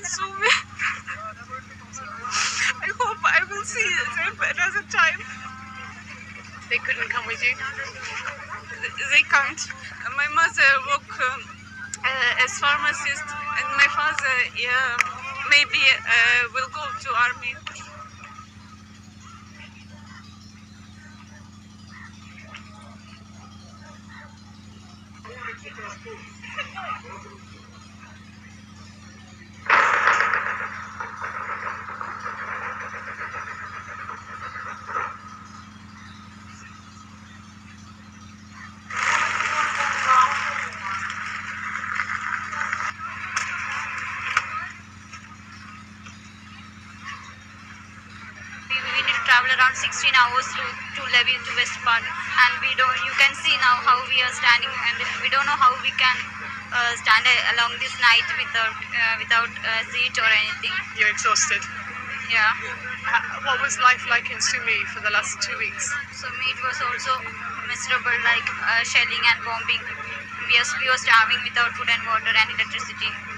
Sumy, I hope I will see them another time. They couldn't come with you? They can't. My mother work as pharmacist, and my father maybe will go to army. We need to travel around 16 hours to Levy to West Part, and we don't. You can see now how we are standing, and we don't know how we can stand along this night without seat or anything. You're exhausted. Yeah. What was life like in Sumy for the last 2 weeks? So it was also miserable, like shelling and bombing. We were starving without food and water and electricity.